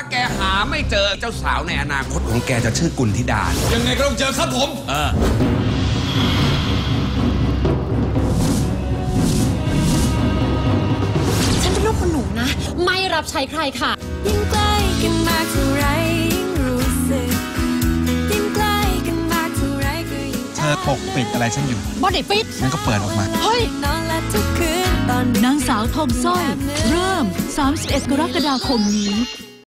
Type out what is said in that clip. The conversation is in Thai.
แกหาไม่เจอเจ้าสาวในอนาคตของแกจะชื่อกุลธิดายังไงก็ต้องเจอครับผมฉันเป็นลูกคุณหนูนะไม่รับใช้ใครค่ะยิ่งใกล้กันมากเท่าไรยิ่งรู้สึกยิ่งใกล้กันมากเท่าไรก็ยิ่งเธอปกปิดอะไรฉันอยู่บอดี้ฟิตงั้นก็เปิดออกมาเฮ้ยนางสาวทองสร้อยเริ่ม31 กรกฎาคมนี้